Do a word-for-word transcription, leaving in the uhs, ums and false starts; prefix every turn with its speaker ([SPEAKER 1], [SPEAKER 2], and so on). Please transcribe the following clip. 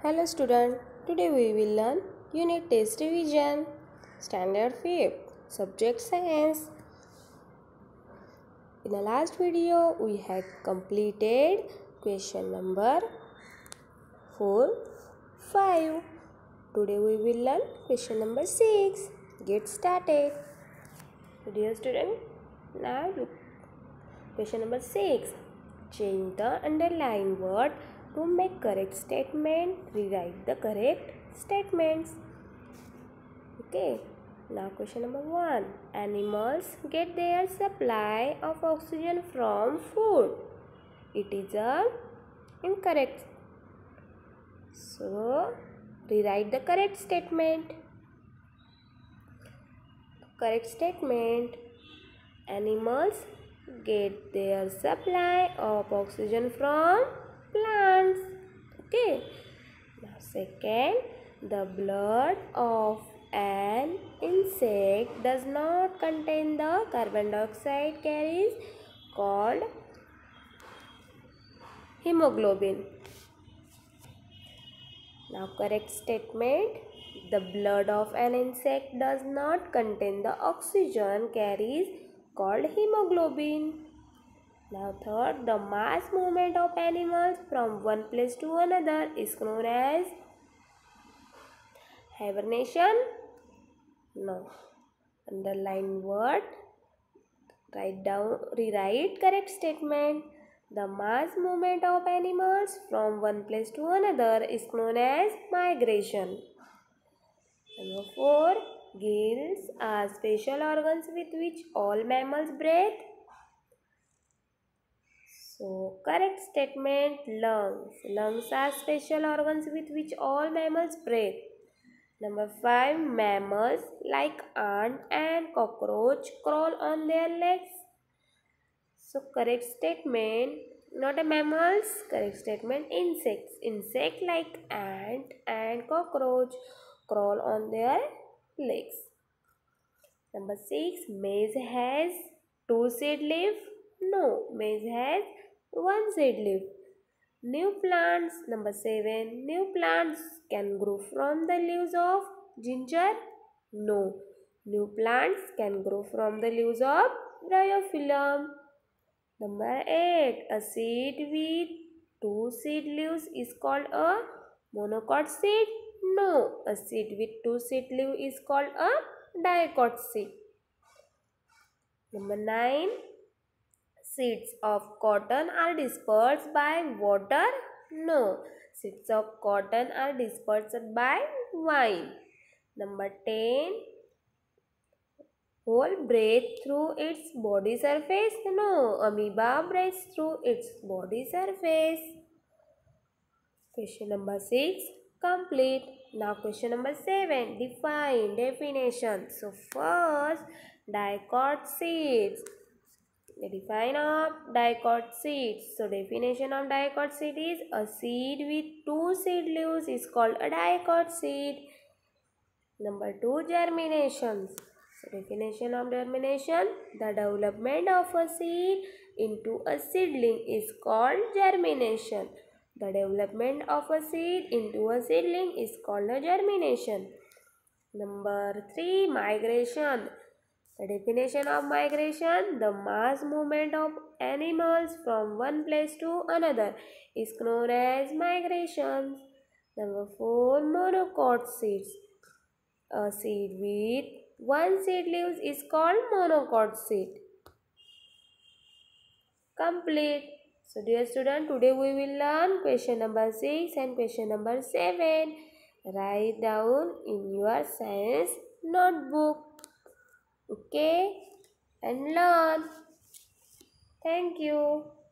[SPEAKER 1] Hello student, today we will learn unit test revision, standard fifth, subject science. In the last video we had completed question number four, five. Today we will learn question number six. Get started. Dear student, now look. Question number six. Change the underlined word to make correct statement. Rewrite the correct statements. Okay. Now question number one. Animals get their supply of oxygen from food. It is a incorrect. So rewrite the correct statement. Correct statement. Animals get their supply of oxygen from plants. Okay. Now second, the blood of an insect does not contain the carbon dioxide carries called hemoglobin. Now correct statement. The blood of an insect does not contain the oxygen carries called hemoglobin. Now third, the mass movement of animals from one place to another is known as hibernation. No. Underline word. Write down, rewrite correct statement. The mass movement of animals from one place to another is known as migration. Number four, gills are special organs with which all mammals breathe. So, correct statement, lungs. Lungs are special organs with which all mammals breathe. Number five, mammals like ant and cockroach crawl on their legs. So, correct statement, not a mammals. Correct statement, insects. Insect like ant and cockroach crawl on their legs. Number six, maize has two seed leaf. No, maize has one seed leaf. New plants. Number seven, new plants can grow from the leaves of ginger. No, new plants can grow from the leaves of bryophyllum. Number eight, a seed with two seed leaves is called a monocot seed. No, a seed with two seed leaves is called a dicot seed. Number nine, seeds of cotton are dispersed by water. No, seeds of cotton are dispersed by wine. Number ten, whole breathe through its body surface. No, amoeba breathes through its body surface. Question number six, complete. Now question number seven, define, definition. So first, dicot seeds. The define of dicot seeds. So definition of dicot seed is a seed with two seed leaves is called a dicot seed. Number two, germinations. So definition of germination, the development of a seed into a seedling is called germination. The development of a seed into a seedling is called a germination. Number three, migration. The definition of migration, the mass movement of animals from one place to another is known as migration. Number four, monocot seeds. A seed with one seed leaves is called monocot seed. Complete. So dear student, today we will learn question number six and question number seven. Write down in your science notebook. Okay, and learn. Thank you.